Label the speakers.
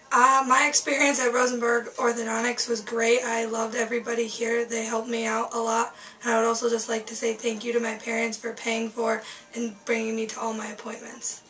Speaker 1: My experience at Rosenberg Orthodontics was great. I loved everybody here. They helped me out a lot. And I would also just like to say thank you to my parents for paying for and bringing me to all my appointments.